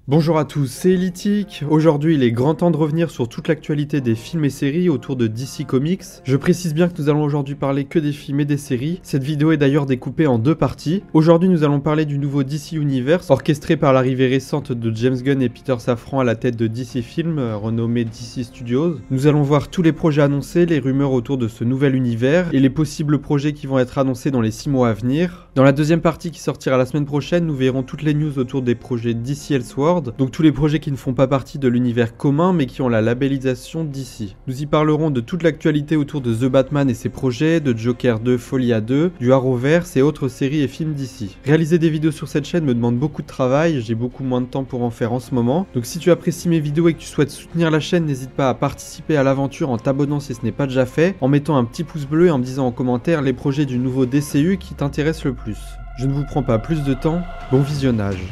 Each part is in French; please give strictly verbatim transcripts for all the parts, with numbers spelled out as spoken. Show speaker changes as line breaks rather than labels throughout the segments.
Bonjour à tous, c'est Elytic. Aujourd'hui, il est grand temps de revenir sur toute l'actualité des films et séries autour de D C Comics. Je précise bien que nous allons aujourd'hui parler que des films et des séries. Cette vidéo est d'ailleurs découpée en deux parties. Aujourd'hui, nous allons parler du nouveau D C Universe, orchestré par l'arrivée récente de James Gunn et Peter Safran à la tête de D C Films, renommé D C Studios. Nous allons voir tous les projets annoncés, les rumeurs autour de ce nouvel univers et les possibles projets qui vont être annoncés dans les six mois à venir. Dans la deuxième partie qui sortira la semaine prochaine, nous verrons toutes les news autour des projets D C Elseworlds, donc tous les projets qui ne font pas partie de l'univers commun mais qui ont la labellisation D C. Nous y parlerons de toute l'actualité autour de The Batman et ses projets, de Joker deux, Folia deux, du Arrowverse et autres séries et films D C. Réaliser des vidéos sur cette chaîne me demande beaucoup de travail, j'ai beaucoup moins de temps pour en faire en ce moment, donc si tu apprécies mes vidéos et que tu souhaites soutenir la chaîne, n'hésite pas à participer à l'aventure en t'abonnant si ce n'est pas déjà fait, en mettant un petit pouce bleu et en me disant en commentaire les projets du nouveau D C U qui t'intéressent le plus. Je ne vous prends pas plus de temps, bon visionnage.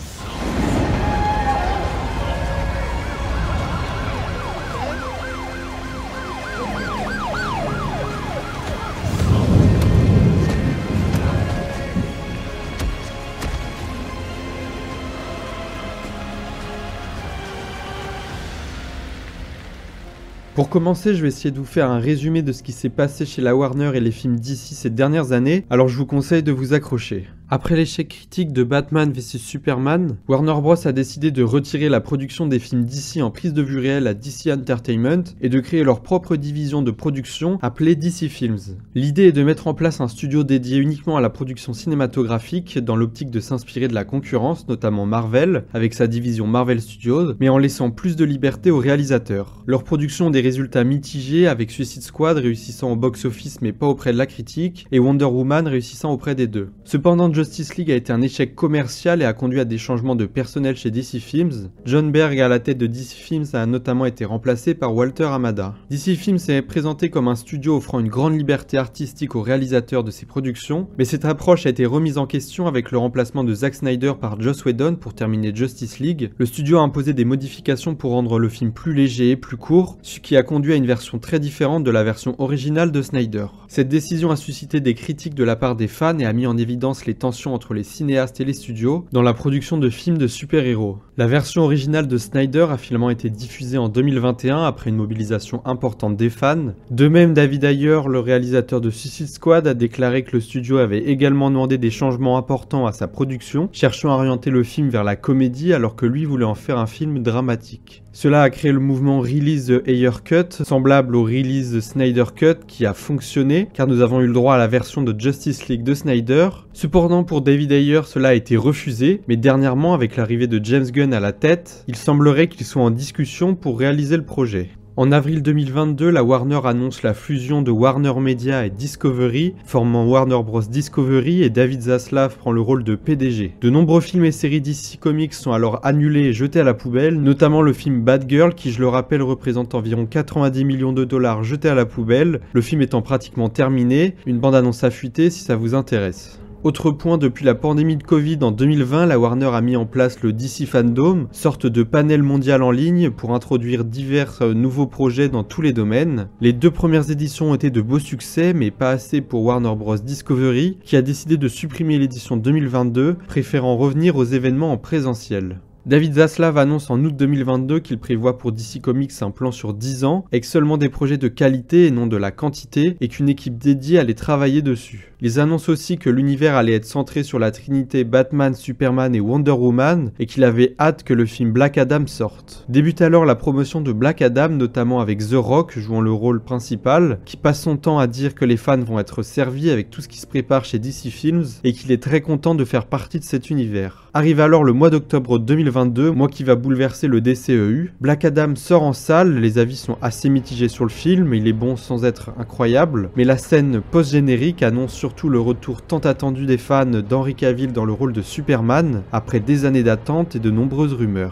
Pour commencer, je vais essayer de vous faire un résumé de ce qui s'est passé chez la Warner et les films D C ces dernières années, alors je vous conseille de vous accrocher. Après l'échec critique de Batman versus Superman, Warner Bros a décidé de retirer la production des films D C en prise de vue réelle à D C Entertainment et de créer leur propre division de production appelée D C Films. L'idée est de mettre en place un studio dédié uniquement à la production cinématographique dans l'optique de s'inspirer de la concurrence, notamment Marvel, avec sa division Marvel Studios, mais en laissant plus de liberté aux réalisateurs. Leur production des résultats mitigés, avec Suicide Squad réussissant au box-office mais pas auprès de la critique, et Wonder Woman réussissant auprès des deux. Cependant, Justice League a été un échec commercial et a conduit à des changements de personnel chez D C Films. John Berg à la tête de D C Films a notamment été remplacé par Walter Hamada. D C Films s'est présenté comme un studio offrant une grande liberté artistique aux réalisateurs de ses productions, mais cette approche a été remise en question avec le remplacement de Zack Snyder par Joss Whedon pour terminer Justice League. Le studio a imposé des modifications pour rendre le film plus léger, plus court, ce qui a conduit à une version très différente de la version originale de Snyder. Cette décision a suscité des critiques de la part des fans et a mis en évidence les tensions entre les cinéastes et les studios dans la production de films de super-héros. La version originale de Snyder a finalement été diffusée en deux mille vingt et un après une mobilisation importante des fans. De même, David Ayer, le réalisateur de Suicide Squad, a déclaré que le studio avait également demandé des changements importants à sa production, cherchant à orienter le film vers la comédie alors que lui voulait en faire un film dramatique. Cela a créé le mouvement Release the Ayer Cut, semblable au Release the Snyder Cut qui a fonctionné car nous avons eu le droit à la version de Justice League de Snyder. Cependant, pour David Ayer, cela a été refusé, mais dernièrement, avec l'arrivée de James Gunn à la tête, il semblerait qu'il soit en discussion pour réaliser le projet. En avril deux mille vingt-deux, la Warner annonce la fusion de Warner Media et Discovery, formant Warner Bros Discovery, et David Zaslav prend le rôle de P D G. De nombreux films et séries D C Comics sont alors annulés et jetés à la poubelle, notamment le film Batgirl qui, je le rappelle, représente environ quatre-vingt-dix millions de dollars jetés à la poubelle, le film étant pratiquement terminé, une bande-annonce à fuiter si ça vous intéresse. Autre point, depuis la pandémie de Covid en deux mille vingt, la Warner a mis en place le D C Fandom, sorte de panel mondial en ligne pour introduire divers euh, nouveaux projets dans tous les domaines. Les deux premières éditions ont été de beaux succès, mais pas assez pour Warner Bros Discovery, qui a décidé de supprimer l'édition deux mille vingt-deux, préférant revenir aux événements en présentiel. David Zaslav annonce en août deux mille vingt-deux qu'il prévoit pour D C Comics un plan sur dix ans, avec seulement des projets de qualité et non de la quantité, et qu'une équipe dédiée allait travailler dessus. Il annonce aussi que l'univers allait être centré sur la trinité Batman, Superman et Wonder Woman, et qu'il avait hâte que le film Black Adam sorte. Débute alors la promotion de Black Adam, notamment avec The Rock jouant le rôle principal, qui passe son temps à dire que les fans vont être servis avec tout ce qui se prépare chez D C Films, et qu'il est très content de faire partie de cet univers. Arrive alors le mois d'octobre deux mille vingt-deux, mois qui va bouleverser le D C E U. Black Adam sort en salle, les avis sont assez mitigés sur le film, il est bon sans être incroyable, mais la scène post-générique annonce surtout le retour tant attendu des fans d'Henry Cavill dans le rôle de Superman, après des années d'attente et de nombreuses rumeurs.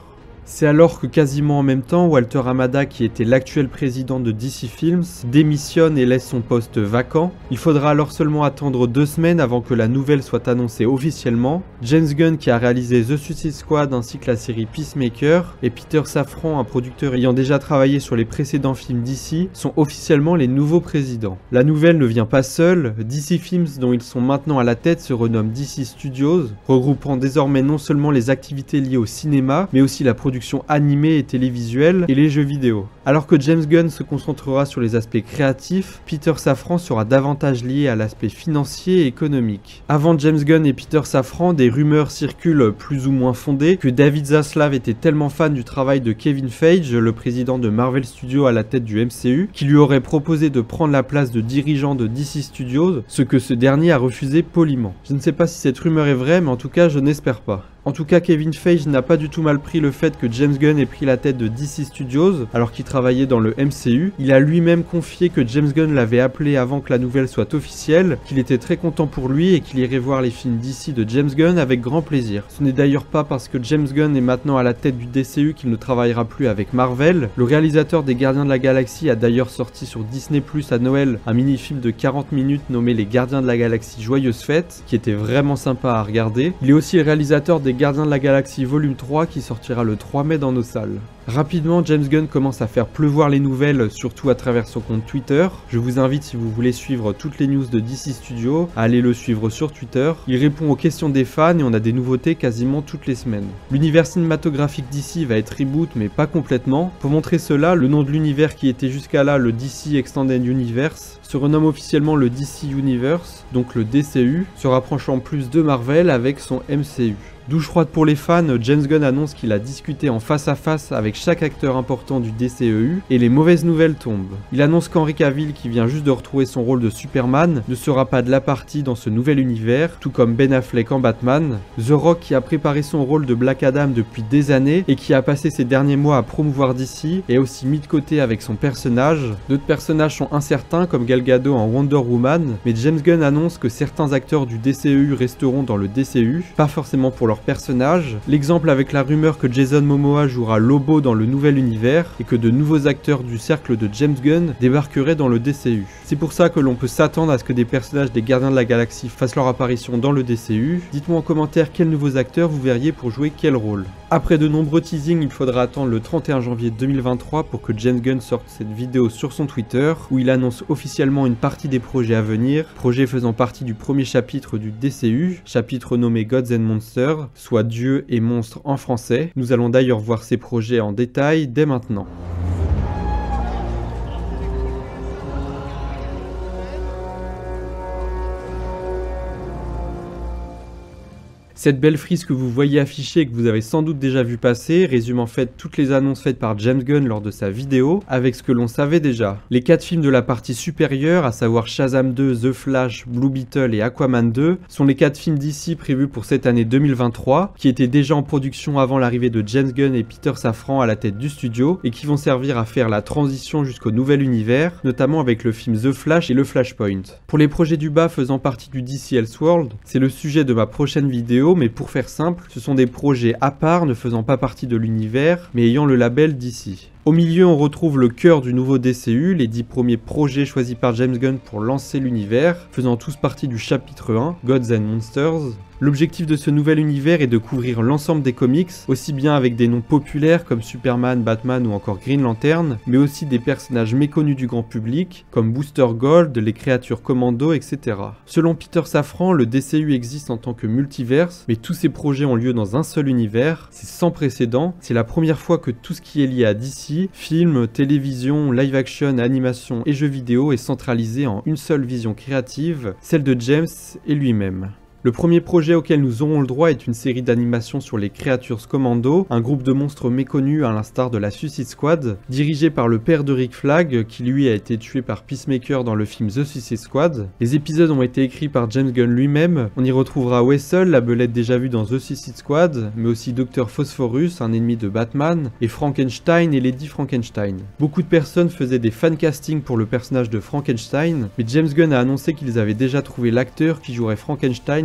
C'est alors que quasiment en même temps, Walter Hamada, qui était l'actuel président de D C Films, démissionne et laisse son poste vacant. Il faudra alors seulement attendre deux semaines avant que la nouvelle soit annoncée officiellement. James Gunn, qui a réalisé The Suicide Squad ainsi que la série Peacemaker, et Peter Safran, un producteur ayant déjà travaillé sur les précédents films D C, sont officiellement les nouveaux présidents. La nouvelle ne vient pas seule, D C Films, dont ils sont maintenant à la tête, se renomme D C Studios, regroupant désormais non seulement les activités liées au cinéma, mais aussi la production animée et télévisuelle et les jeux vidéo. Alors que James Gunn se concentrera sur les aspects créatifs, Peter Safran sera davantage lié à l'aspect financier et économique. Avant James Gunn et Peter Safran, des rumeurs circulent plus ou moins fondées que David Zaslav était tellement fan du travail de Kevin Feige, le président de Marvel Studios à la tête du M C U, qu'il lui aurait proposé de prendre la place de dirigeant de D C Studios, ce que ce dernier a refusé poliment. Je ne sais pas si cette rumeur est vraie, mais en tout cas je n'espère pas. En tout cas, Kevin Feige n'a pas du tout mal pris le fait que James Gunn ait pris la tête de D C Studios alors qu'il travaillait dans le M C U. Il a lui-même confié que James Gunn l'avait appelé avant que la nouvelle soit officielle, qu'il était très content pour lui et qu'il irait voir les films D C de James Gunn avec grand plaisir. Ce n'est d'ailleurs pas parce que James Gunn est maintenant à la tête du D C U qu'il ne travaillera plus avec Marvel. Le réalisateur des Gardiens de la Galaxie a d'ailleurs sorti sur Disney plus à Noël un mini-film de quarante minutes nommé Les Gardiens de la Galaxie Joyeuse Fête, qui était vraiment sympa à regarder. Il est aussi le réalisateur des Gardiens de la Galaxie volume trois qui sortira le trois mai dans nos salles. Rapidement, James Gunn commence à faire pleuvoir les nouvelles, surtout à travers son compte Twitter. Je vous invite, si vous voulez suivre toutes les news de D C Studios, à aller le suivre sur Twitter. Il répond aux questions des fans et on a des nouveautés quasiment toutes les semaines. L'univers cinématographique D C va être reboot, mais pas complètement. Pour montrer cela, le nom de l'univers qui était jusqu'à là le D C Extended Universe se renomme officiellement le D C Universe, donc le D C U, se rapprochant plus de Marvel avec son M C U. Douche froide pour les fans, James Gunn annonce qu'il a discuté en face à face avec chaque acteur important du D C E U et les mauvaises nouvelles tombent. Il annonce qu'Henry Cavill, qui vient juste de retrouver son rôle de Superman, ne sera pas de la partie dans ce nouvel univers, tout comme Ben Affleck en Batman. The Rock, qui a préparé son rôle de Black Adam depuis des années et qui a passé ses derniers mois à promouvoir D C, est aussi mis de côté avec son personnage. D'autres personnages sont incertains comme Gal Gadot en Wonder Woman, mais James Gunn annonce que certains acteurs du D C E U resteront dans le D C U, pas forcément pour leur personnage. L'exemple avec la rumeur que Jason Momoa jouera Lobo dans le nouvel univers et que de nouveaux acteurs du cercle de James Gunn débarqueraient dans le D C U. C'est pour ça que l'on peut s'attendre à ce que des personnages des Gardiens de la Galaxie fassent leur apparition dans le D C U. Dites-moi en commentaire quels nouveaux acteurs vous verriez pour jouer quel rôle. Après de nombreux teasings, il faudra attendre le trente et un janvier deux mille vingt-trois pour que James Gunn sorte cette vidéo sur son Twitter où il annonce officiellement une partie des projets à venir, projets faisant partie du premier chapitre du D C U, chapitre nommé Gods and Monsters, soit Dieu et monstres en français. Nous allons d'ailleurs voir ces projets en détail dès maintenant. Cette belle frise que vous voyez affichée et que vous avez sans doute déjà vu passer résume en fait toutes les annonces faites par James Gunn lors de sa vidéo avec ce que l'on savait déjà. Les quatre films de la partie supérieure, à savoir Shazam deux, The Flash, Blue Beetle et Aquaman deux, sont les quatre films d'ici prévus pour cette année deux mille vingt-trois, qui étaient déjà en production avant l'arrivée de James Gunn et Peter Safran à la tête du studio et qui vont servir à faire la transition jusqu'au nouvel univers, notamment avec le film The Flash et le Flashpoint. Pour les projets du bas faisant partie du D C Elseworld, c'est le sujet de ma prochaine vidéo, mais pour faire simple, ce sont des projets à part ne faisant pas partie de l'univers, mais ayant le label D C. Au milieu, on retrouve le cœur du nouveau D C U, les dix premiers projets choisis par James Gunn pour lancer l'univers, faisant tous partie du chapitre un, Gods and Monsters. L'objectif de ce nouvel univers est de couvrir l'ensemble des comics, aussi bien avec des noms populaires comme Superman, Batman ou encore Green Lantern, mais aussi des personnages méconnus du grand public, comme Booster Gold, les créatures Commando, et cetera. Selon Peter Safran, le D C U existe en tant que multiverse, mais tous ces projets ont lieu dans un seul univers, c'est sans précédent, c'est la première fois que tout ce qui est lié à D C, films, télévision, live action, animation et jeux vidéo est centralisé en une seule vision créative, celle de James et lui-même. Le premier projet auquel nous aurons le droit est une série d'animation sur les Creatures Commando, un groupe de monstres méconnus à l'instar de la Suicide Squad, dirigé par le père de Rick Flag, qui lui a été tué par Peacemaker dans le film The Suicide Squad. Les épisodes ont été écrits par James Gunn lui-même. On y retrouvera Wessel, la belette déjà vue dans The Suicide Squad, mais aussi Docteur Phosphorus, un ennemi de Batman, et Frankenstein et Lady Frankenstein. Beaucoup de personnes faisaient des fancastings pour le personnage de Frankenstein, mais James Gunn a annoncé qu'ils avaient déjà trouvé l'acteur qui jouerait Frankenstein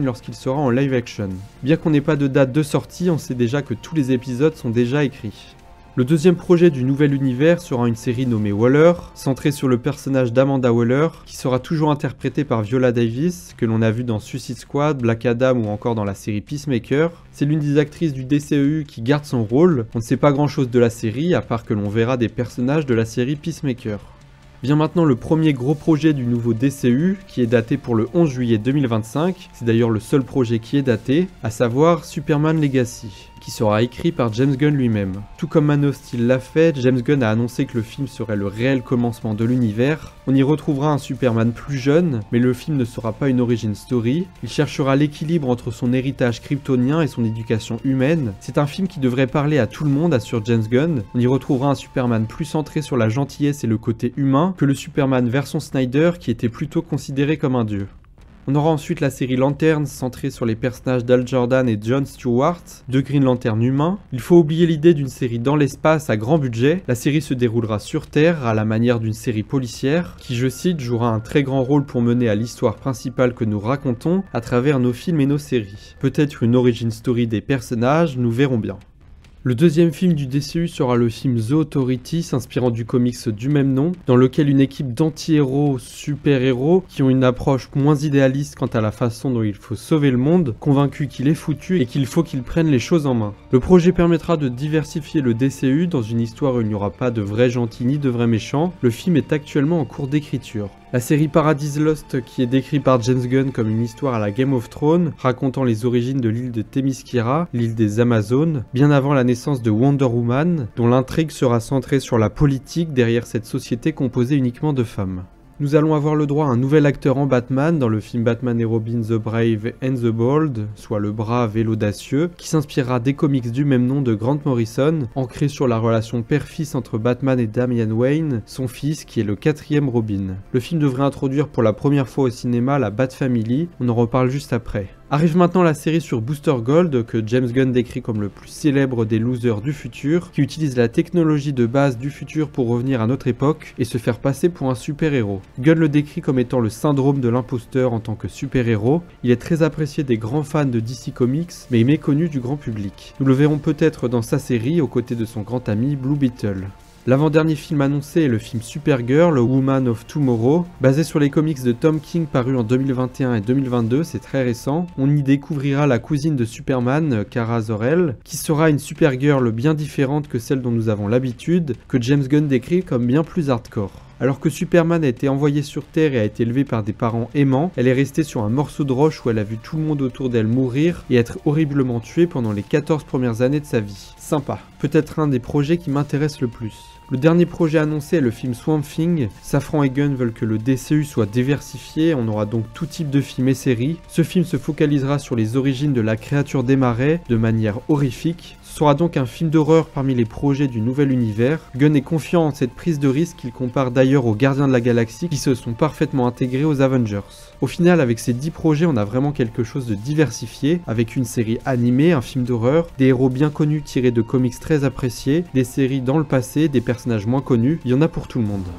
lorsqu'il sera en live action. Bien qu'on n'ait pas de date de sortie, on sait déjà que tous les épisodes sont déjà écrits. Le deuxième projet du nouvel univers sera une série nommée Waller, centrée sur le personnage d'Amanda Waller, qui sera toujours interprétée par Viola Davis, que l'on a vu dans Suicide Squad, Black Adam ou encore dans la série Peacemaker. C'est l'une des actrices du D C E U qui garde son rôle. On ne sait pas grand chose de la série, à part que l'on verra des personnages de la série Peacemaker. Vient maintenant le premier gros projet du nouveau D C U, qui est daté pour le onze juillet deux mille vingt-cinq, c'est d'ailleurs le seul projet qui est daté, à savoir Superman Legacy, qui sera écrit par James Gunn lui-même. Tout comme Man of Steel l'a fait, James Gunn a annoncé que le film serait le réel commencement de l'univers. On y retrouvera un Superman plus jeune, mais le film ne sera pas une origin story. Il cherchera l'équilibre entre son héritage kryptonien et son éducation humaine. C'est un film qui devrait parler à tout le monde, assure James Gunn. On y retrouvera un Superman plus centré sur la gentillesse et le côté humain que le Superman version Snyder qui était plutôt considéré comme un dieu. On aura ensuite la série Lanterns centrée sur les personnages d'Hal Jordan et John Stewart, deux Green Lantern humains. Il faut oublier l'idée d'une série dans l'espace à grand budget. La série se déroulera sur Terre à la manière d'une série policière qui, je cite, jouera un très grand rôle pour mener à l'histoire principale que nous racontons à travers nos films et nos séries. Peut-être une origin story des personnages, nous verrons bien. Le deuxième film du D C U sera le film The Authority, s'inspirant du comics du même nom, dans lequel une équipe d'anti-héros super-héros qui ont une approche moins idéaliste quant à la façon dont il faut sauver le monde, convaincus qu'il est foutu et qu'il faut qu'ils prennent les choses en main. Le projet permettra de diversifier le D C U dans une histoire où il n'y aura pas de vrais gentils ni de vrais méchants. Le film est actuellement en cours d'écriture. La série Paradise Lost, qui est décrite par James Gunn comme une histoire à la Game of Thrones, racontant les origines de l'île de Themyscira, l'île des Amazones, bien avant la naissance de Wonder Woman, dont l'intrigue sera centrée sur la politique derrière cette société composée uniquement de femmes. Nous allons avoir le droit à un nouvel acteur en Batman dans le film Batman et Robin The Brave and the Bold, soit le brave et l'audacieux, qui s'inspirera des comics du même nom de Grant Morrison, ancré sur la relation père-fils entre Batman et Damian Wayne, son fils qui est le quatrième Robin. Le film devrait introduire pour la première fois au cinéma la Bat Family, on en reparle juste après. Arrive maintenant la série sur Booster Gold, que James Gunn décrit comme le plus célèbre des losers du futur, qui utilise la technologie de base du futur pour revenir à notre époque et se faire passer pour un super-héros. Gunn le décrit comme étant le syndrome de l'imposteur en tant que super-héros. Il est très apprécié des grands fans de D C Comics, mais méconnu du grand public. Nous le verrons peut-être dans sa série, aux côtés de son grand ami Blue Beetle. L'avant-dernier film annoncé est le film Supergirl, Woman of Tomorrow, basé sur les comics de Tom King parus en deux mille vingt et un et deux mille vingt-deux, c'est très récent. On y découvrira la cousine de Superman, Kara Zor-El, qui sera une Supergirl bien différente que celle dont nous avons l'habitude, que James Gunn décrit comme bien plus hardcore. Alors que Superman a été envoyé sur Terre et a été élevé par des parents aimants, elle est restée sur un morceau de roche où elle a vu tout le monde autour d'elle mourir et être horriblement tuée pendant les quatorze premières années de sa vie. Sympa. Peut-être un des projets qui m'intéresse le plus. Le dernier projet annoncé est le film Swamp Thing. Safran et Gunn veulent que le D C U soit diversifié, on aura donc tout type de films et séries. Ce film se focalisera sur les origines de la créature des marais de manière horrifique. Ce sera donc un film d'horreur parmi les projets du nouvel univers. Gunn est confiant en cette prise de risque qu'il compare d'ailleurs aux Gardiens de la Galaxie qui se sont parfaitement intégrés aux Avengers. Au final, avec ces dix projets, on a vraiment quelque chose de diversifié, avec une série animée, un film d'horreur, des héros bien connus tirés de comics très appréciés, des séries dans le passé, des personnages moins connus, il y en a pour tout le monde.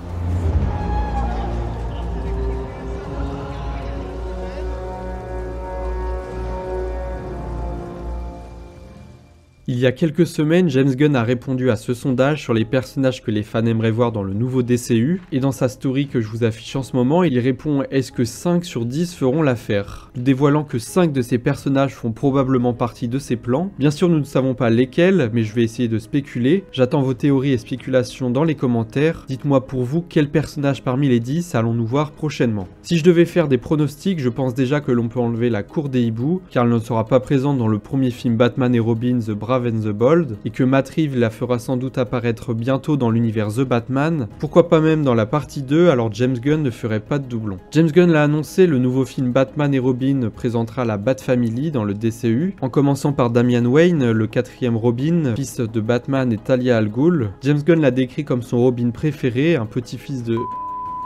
Il y a quelques semaines, James Gunn a répondu à ce sondage sur les personnages que les fans aimeraient voir dans le nouveau D C U, et dans sa story que je vous affiche en ce moment, il répond « Est-ce que cinq sur dix feront l'affaire ?» dévoilant que cinq de ces personnages font probablement partie de ses plans. Bien sûr, nous ne savons pas lesquels, mais je vais essayer de spéculer. J'attends vos théories et spéculations dans les commentaires. Dites-moi pour vous, quel personnage parmi les dix allons-nous voir prochainement. Si je devais faire des pronostics, je pense déjà que l'on peut enlever la cour des hiboux, car elle ne sera pas présente dans le premier film Batman et Robin The Brave and the Bold, et que Matt Reeves la fera sans doute apparaître bientôt dans l'univers The Batman, pourquoi pas même dans la partie deux, alors James Gunn ne ferait pas de doublon. James Gunn l'a annoncé, le nouveau film Batman et Robin présentera la Bat Family dans le D C U, en commençant par Damian Wayne, le quatrième Robin, fils de Batman et Talia al Ghul. James Gunn l'a décrit comme son Robin préféré, un petit-fils de...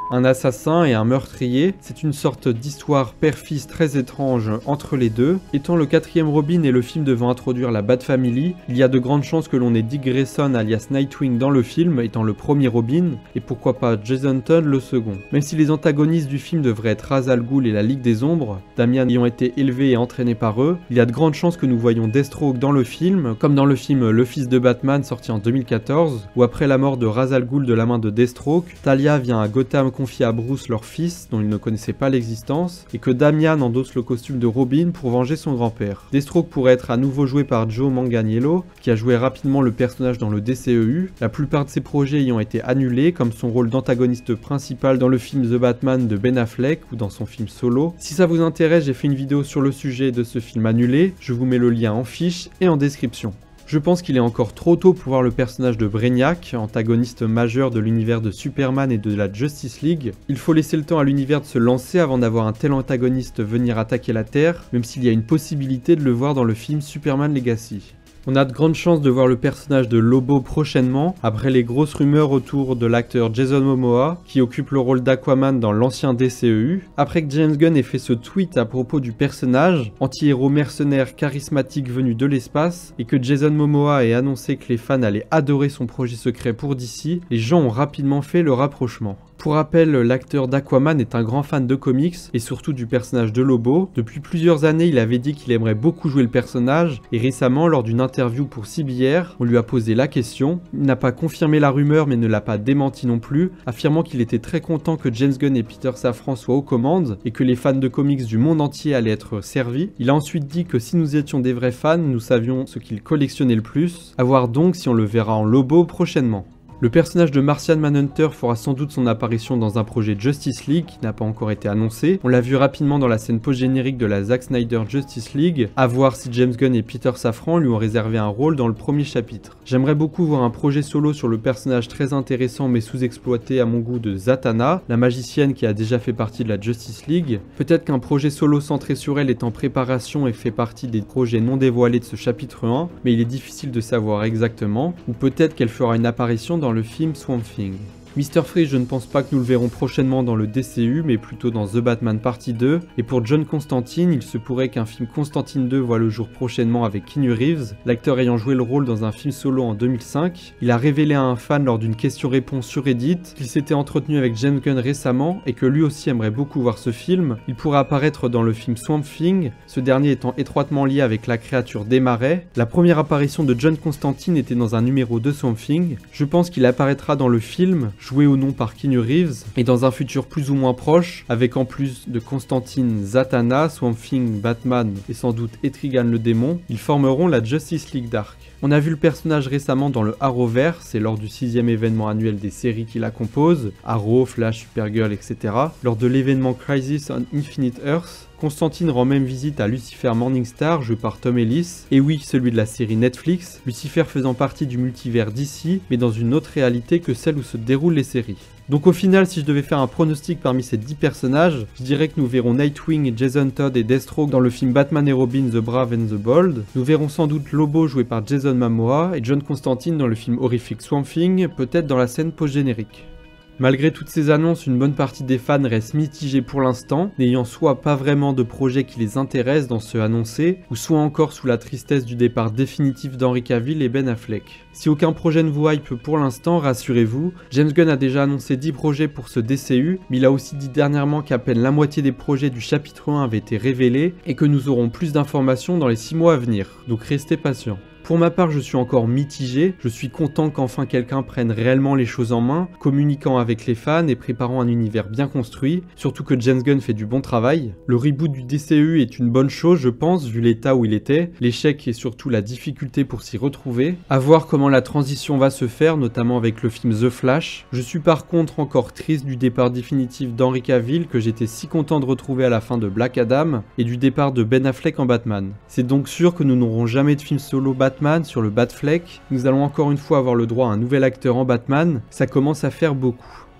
un assassin et un meurtrier. C'est une sorte d'histoire père-fils très étrange entre les deux. Étant le quatrième Robin et le film devant introduire la Bat Family, il y a de grandes chances que l'on ait Dick Grayson alias Nightwing dans le film étant le premier Robin, et pourquoi pas Jason Todd le second. Même si les antagonistes du film devraient être Ra's al Ghul et la Ligue des Ombres, Damian ayant été élevé et entraîné par eux, il y a de grandes chances que nous voyions Deathstroke dans le film, comme dans le film Le Fils de Batman sorti en deux mille quatorze, où après la mort de Ra's al Ghul de la main de Deathstroke, Talia vient à Gotham confier à Bruce leur fils, dont il ne connaissait pas l'existence, et que Damian endosse le costume de Robin pour venger son grand-père. Deathstroke pourrait être à nouveau joué par Joe Manganiello, qui a joué rapidement le personnage dans le D C E U, la plupart de ses projets ayant été annulés, comme son rôle d'antagoniste principal dans le film The Batman de Ben Affleck ou dans son film Solo. Si ça vous intéresse, j'ai fait une vidéo sur le sujet de ce film annulé, je vous mets le lien en fiche et en description. Je pense qu'il est encore trop tôt pour voir le personnage de Brainiac, antagoniste majeur de l'univers de Superman et de la Justice League. Il faut laisser le temps à l'univers de se lancer avant d'avoir un tel antagoniste venir attaquer la Terre, même s'il y a une possibilité de le voir dans le film Superman Legacy. On a de grandes chances de voir le personnage de Lobo prochainement, après les grosses rumeurs autour de l'acteur Jason Momoa, qui occupe le rôle d'Aquaman dans l'ancien D C E U. Après que James Gunn ait fait ce tweet à propos du personnage, anti-héros mercenaire charismatique venu de l'espace, et que Jason Momoa ait annoncé que les fans allaient adorer son projet secret pour D C, les gens ont rapidement fait le rapprochement. Pour rappel, l'acteur d'Aquaman est un grand fan de comics et surtout du personnage de Lobo. Depuis plusieurs années, il avait dit qu'il aimerait beaucoup jouer le personnage et récemment, lors d'une interview pour C B R, on lui a posé la question. Il n'a pas confirmé la rumeur mais ne l'a pas démenti non plus, affirmant qu'il était très content que James Gunn et Peter Safran soient aux commandes et que les fans de comics du monde entier allaient être servis. Il a ensuite dit que si nous étions des vrais fans, nous savions ce qu'il collectionnait le plus, à voir donc si on le verra en Lobo prochainement. Le personnage de Martian Manhunter fera sans doute son apparition dans un projet Justice League qui n'a pas encore été annoncé. On l'a vu rapidement dans la scène post-générique de la Zack Snyder Justice League, à voir si James Gunn et Peter Safran lui ont réservé un rôle dans le premier chapitre. J'aimerais beaucoup voir un projet solo sur le personnage très intéressant mais sous-exploité à mon goût de Zatanna, la magicienne qui a déjà fait partie de la Justice League. Peut-être qu'un projet solo centré sur elle est en préparation et fait partie des projets non dévoilés de ce chapitre un, mais il est difficile de savoir exactement, ou peut-être qu'elle fera une apparition dans le film Swamp Thing. mister Freeze, je ne pense pas que nous le verrons prochainement dans le D C U, mais plutôt dans The Batman Partie deux. Et pour John Constantine, il se pourrait qu'un film Constantine deux voit le jour prochainement avec Keanu Reeves, l'acteur ayant joué le rôle dans un film solo en deux mille cinq. Il a révélé à un fan lors d'une question-réponse sur Reddit qu'il s'était entretenu avec James Gunn récemment et que lui aussi aimerait beaucoup voir ce film. Il pourrait apparaître dans le film Swamp Thing, ce dernier étant étroitement lié avec la créature des marais. La première apparition de John Constantine était dans un numéro de Swamp Thing. Je pense qu'il apparaîtra dans le film, joué ou non par Keanu Reeves, et dans un futur plus ou moins proche, avec en plus de Constantine Zatanna, Swamp Thing, Batman et sans doute Etrigan le démon, ils formeront la Justice League Dark. On a vu le personnage récemment dans le Arrowverse, et lors du sixième événement annuel des séries qui la composent, Arrow, Flash, Supergirl, et cetera. Lors de l'événement Crisis on Infinite Earths, Constantine rend même visite à Lucifer Morningstar, joué par Tom Ellis, et oui, celui de la série Netflix, Lucifer faisant partie du multivers D C, mais dans une autre réalité que celle où se déroulent les séries. Donc au final, si je devais faire un pronostic parmi ces dix personnages, je dirais que nous verrons Nightwing et Jason Todd et Deathstroke dans le film Batman et Robin The Brave and the Bold, nous verrons sans doute Lobo joué par Jason Momoa et John Constantine dans le film horrifique Swamp Thing, peut-être dans la scène post-générique. Malgré toutes ces annonces, une bonne partie des fans reste mitigée pour l'instant, n'ayant soit pas vraiment de projet qui les intéresse dans ceux annoncés, ou soit encore sous la tristesse du départ définitif d'Henry Cavill et Ben Affleck. Si aucun projet ne vous hype pour l'instant, rassurez-vous, James Gunn a déjà annoncé dix projets pour ce D C U, mais il a aussi dit dernièrement qu'à peine la moitié des projets du chapitre un avaient été révélés, et que nous aurons plus d'informations dans les six mois à venir, donc restez patients. Pour ma part, je suis encore mitigé, je suis content qu'enfin quelqu'un prenne réellement les choses en main, communiquant avec les fans et préparant un univers bien construit, surtout que James Gunn fait du bon travail. Le reboot du D C E U est une bonne chose je pense, vu l'état où il était, l'échec et surtout la difficulté pour s'y retrouver. À voir comment la transition va se faire, notamment avec le film The Flash. Je suis par contre encore triste du départ définitif d'Henry Cavill que j'étais si content de retrouver à la fin de Black Adam, et du départ de Ben Affleck en Batman. C'est donc sûr que nous n'aurons jamais de film solo Batman sur le Batfleck, nous allons encore une fois avoir le droit à un nouvel acteur en Batman, ça commence à faire beaucoup.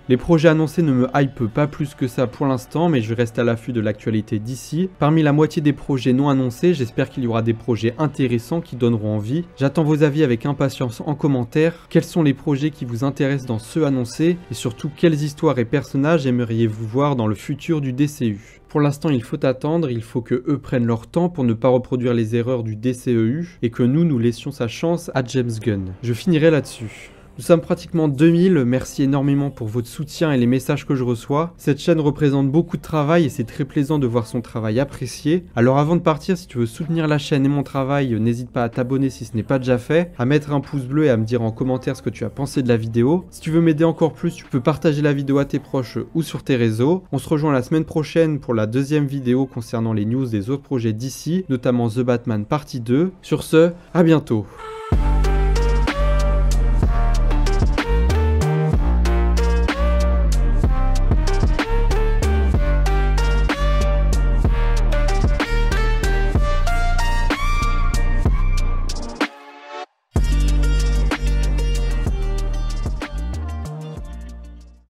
Les projets annoncés ne me hype pas plus que ça pour l'instant, mais je reste à l'affût de l'actualité d'ici. Parmi la moitié des projets non annoncés, j'espère qu'il y aura des projets intéressants qui donneront envie. J'attends vos avis avec impatience en commentaire. Quels sont les projets qui vous intéressent dans ceux annoncés et surtout quelles histoires et personnages aimeriez-vous voir dans le futur du D C U? Pour l'instant, il faut attendre, il faut que eux prennent leur temps pour ne pas reproduire les erreurs du D C E U et que nous, nous laissions sa chance à James Gunn. Je finirai là-dessus. Nous sommes pratiquement deux mille, merci énormément pour votre soutien et les messages que je reçois. Cette chaîne représente beaucoup de travail et c'est très plaisant de voir son travail apprécié. Alors avant de partir, si tu veux soutenir la chaîne et mon travail, n'hésite pas à t'abonner si ce n'est pas déjà fait, à mettre un pouce bleu et à me dire en commentaire ce que tu as pensé de la vidéo. Si tu veux m'aider encore plus, tu peux partager la vidéo à tes proches ou sur tes réseaux. On se rejoint la semaine prochaine pour la deuxième vidéo concernant les news des autres projets d'ici, notamment The Batman partie deux. Sur ce, à bientôt.